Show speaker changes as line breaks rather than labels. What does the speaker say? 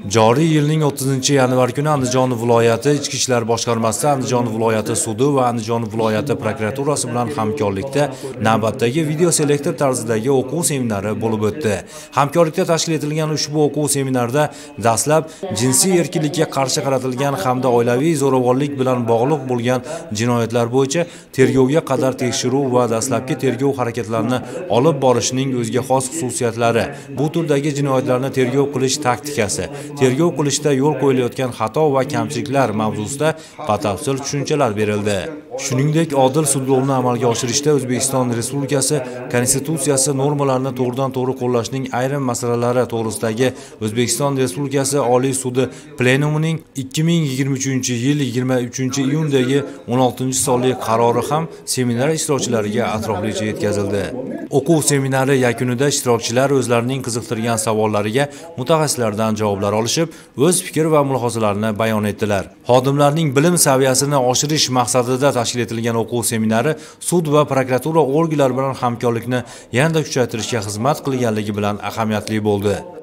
Joriy yilning 30-yanvar kuni Andijon viloyati Ichki ishlar boshqarmasi, Andijon viloyati sudi va Andijon viloyati prokuraturasi bilan hamkorlikda navbatdagi video selektor tarzidagi o'quv seminari bo'lib o'tdi. Hamkorlikda tashkil etilgan ushbu o'quv seminarida dastlab jinsiy erkinlikka qarshi qaratilgan hamda oilaviy zo'ravonlik bilan bog'liq bo'lgan jinoyatlar bo'yicha tergovga qadar tekshiruv va dastlabki tergov harakatlarini olib borishning o'ziga xos xususiyatlari, bu turdagi jinoyatlarni tergov qilish taktikasi, tergov qilishda yo'l qo'yilayotgan xato va kamchiliklar mavzusida batafsil tushunchalar berildi. Shuningdek, odil sudlovni amalga oshirishda O'zbekiston Respublikasi Konstitutsiyasi normalarini to'g'ridan-to'g'ri qo'llashning ayrim masalalari to'g'risidagi O'zbekiston Respublikasi Oliy sudi plenumining 2023-yil 23-iyundagi 16-sonli qarori ham seminar ishtirokchilariga atroflicha yetkazildi. O'quv seminari yakunida ishtirokchilar o'zlarining qiziqtirgan savollariga mutaxassislardan javoblar olishib, o'z fikr va mulohazalarini bayon etdilar. Xodimlarning bilim saviyasini oshirish maqsadida tashkil etilgan o'quv seminari sud va prokuratura organlari bilan hamkorlikni yanada kuchaytirishga xizmat qilganligi bilan ahamiyatli bo'ldi.